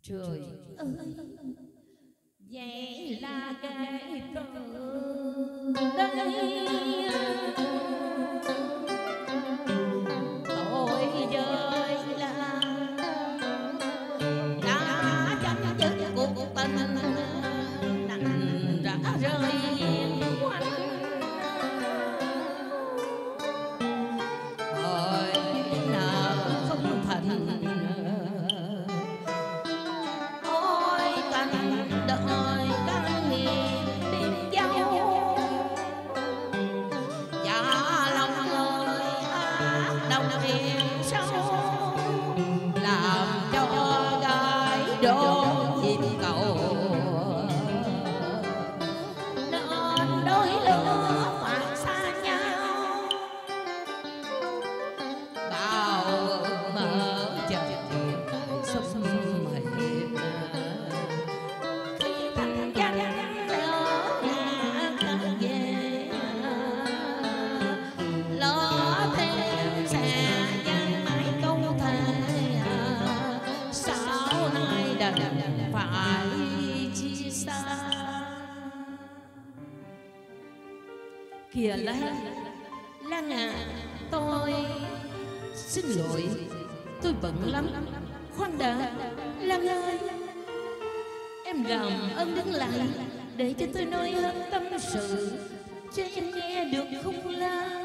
Trời ơi, vậy là cái cớ đây tôi với là đã chấm dứt cuộc tình đành đã rơi quanh hỏi nợ không thành ôi canh đời canh nghiền đêm dâu dạ lòng người ác đồng hiền sâu làm cho gái đô chim cầu nên đôi lứa phải xa nhau bao ước mơ chờ sống mệt khi thành danh lỡ ngã về lỡ thêm sẽ dang mãi câu thề sau này đành phải chia xa. Kìa Lan à, tôi xin lỗi, tôi bận lắm. Khoan đã, Lan ơi, em làm ơn đứng lại để cho tôi nói hết tâm sự cho em nghe được không Lan?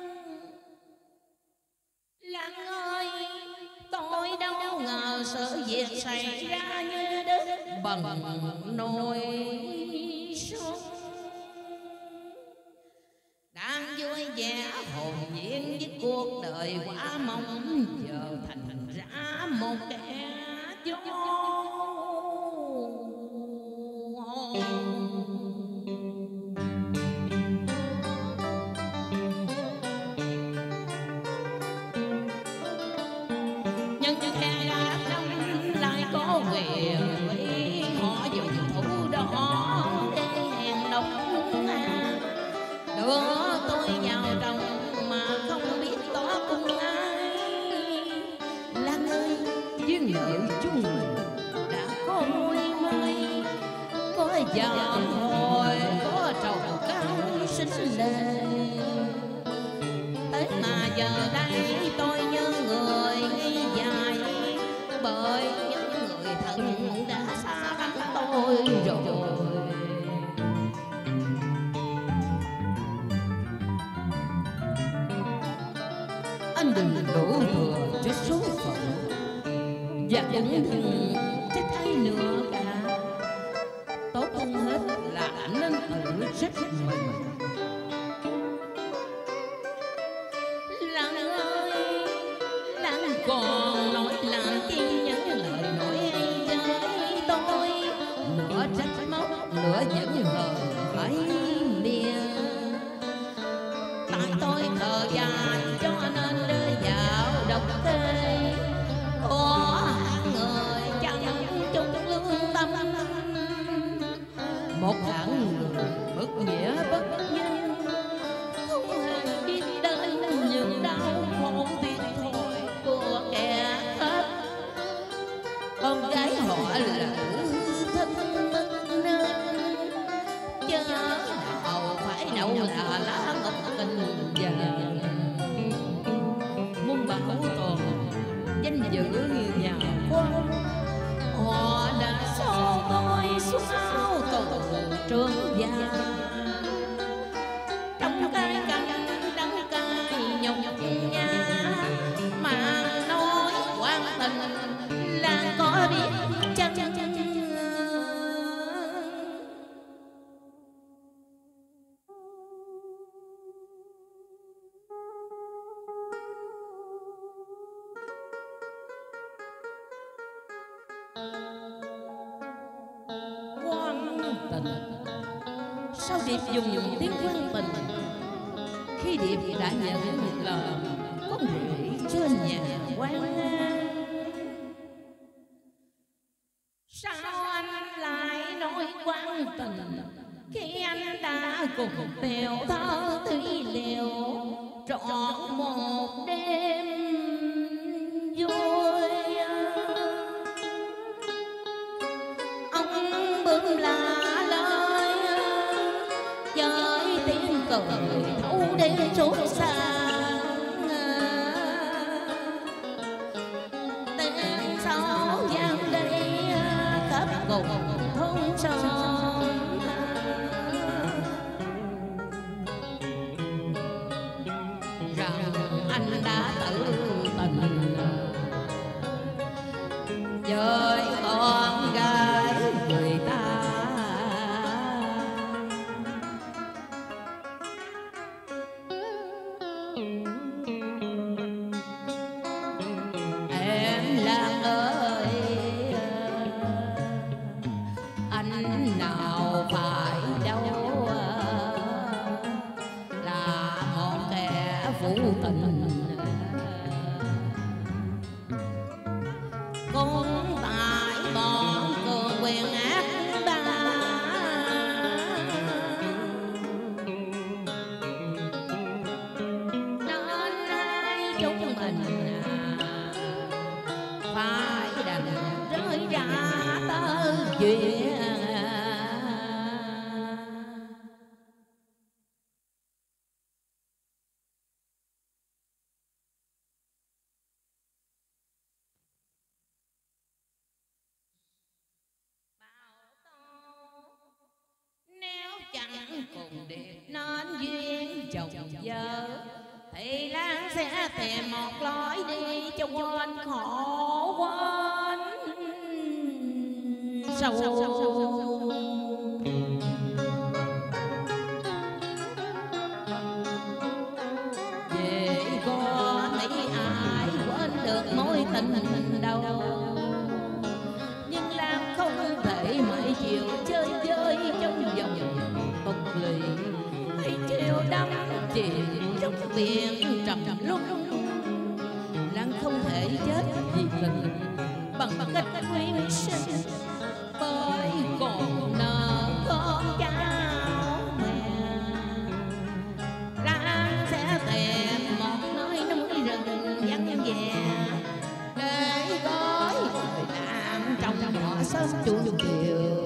Lan ơi, tôi đâu ngờ sự việc xảy ra như đất bằng nồi sông. Đang vui vẻ hồn nhiên với cuộc đời quá mong giờ thành ra một kẻ chó. Nhưng kẻ đáp đông lại có quyền quý họ dùng thủ đó để hèn độc đưa tôi vào trong mà không biết tỏ cùng ai. Lan ơi, duyên nợ chung mình đã có môi mai, có vợ hồi có trầu cao xinh lệ. Thế mà giờ đây tôi như người nghi dài bởi những người thân đã xa cách tôi rồi. Anh đừng đổ thừa cho số phận và cũng đừng trách ai nữa cả. Tốt hơn hết là anh nên tự trách mình. Lan ơi, Lan còn nói làm chi những lời nói ấy với tôi, nửa trách móc nửa giận hờn phải miệng. Tại tôi thờ dài cho nên rơi vào độc tê, có hạng người chẳng chung lương tâm, một hạng người bất nghĩa bất nhân, không hề biết đến những đau khổ thiệt thòi của kẻ khác. Con gái họ là thân mất nên chớ nào phải đâu là lá ngọc tình vàng. Muốn bảo toàn danh dự nhà quan, họ đã xô tôi xuống áo tù trường vàng. Trong cái canh đắng cay nhục nhã mà nói quan tình là có biết chăng? Quan tình sao Điệp dùng tiếng quan tình khi Điệp đã nhận lời con rể trên nhà quan An? Sao anh lại nói quan tình khi anh đã cùng Tiều Thơ Thủy Liều trọn một đêm vui? lạ lời với tiếng cười thấu đến suốt xa. Tiếng sáo vang đi khắp cùng thôn xóm, rằng anh đã tự tình với con gái người ta. Em Lan ơi, anh nào phải đâu là một kẻ phụ tình, cũng tại bọn cường quyền ác bá nên hai chúng mình phải đành rơi ra tơ chuyện. Nếu chẳng cùng điệp nên duyên chồng vợ thì Lan sẽ tìm một lối đi cho quên khổ quên sầu. Về có mấy ai quên được mối tình đâu, nhưng Lan không thể mãi chiều chơi chơi trong vòng bộc lì, hay chiều đắm chìm trong biển trầm luân. Lan không thể chết vì tình bằng cách quyến sinh, bởi còn nợ con cháu mẹ. Lan sẽ tìm một nơi núi rừng vắng vẻ để gói người Lan trong họ sớm chuông chiều.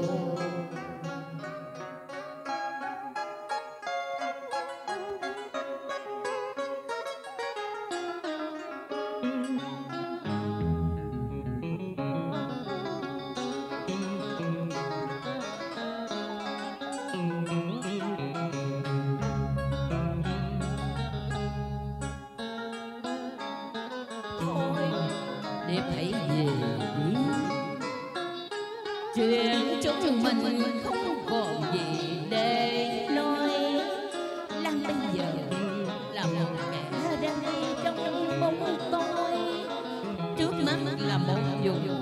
Để thấy về đi, chuyện chúng mình không còn gì để nói. Lan bây giờ là một kẻ đang đi trong bóng tối, trước mắt là một vùng